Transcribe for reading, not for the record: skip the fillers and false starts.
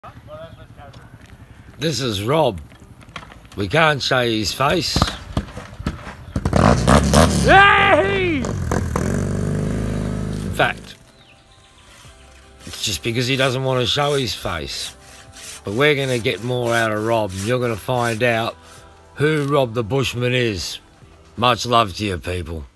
This is Rob. We can't show his face. Hey! In fact, it's just because he doesn't want to show his face. But we're going to get more out of Rob, and you're going to find out who Rob the Bushman is. Much love to you, people.